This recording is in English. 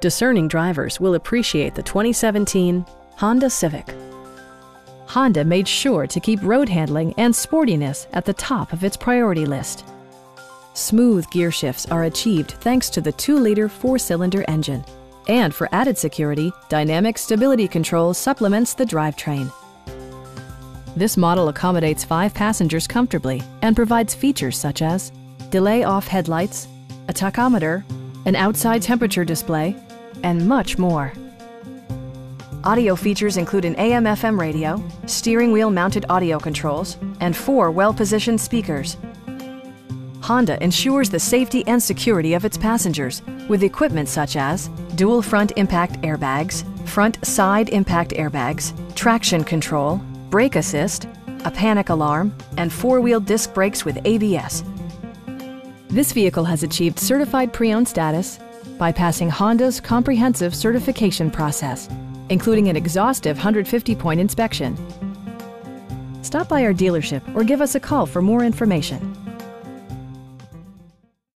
Discerning drivers will appreciate the 2017 Honda Civic. Honda made sure to keep road handling and sportiness at the top of its priority list. Smooth gear shifts are achieved thanks to the 2-liter 4-cylinder engine. And for added security, dynamic stability control supplements the drivetrain. This model accommodates 5 passengers comfortably and provides features such as delay-off headlights, a tachometer, an outside temperature display, and much more. Audio features include an AM/FM radio, steering wheel mounted audio controls, and 4 well-positioned speakers. Honda ensures the safety and security of its passengers with equipment such as dual front impact airbags, front side impact airbags, traction control, brake assist, a panic alarm, and 4-wheel disc brakes with ABS. This vehicle has achieved certified pre-owned status by passing Honda's comprehensive certification process, including an exhaustive 150-point inspection. Stop by our dealership or give us a call for more information.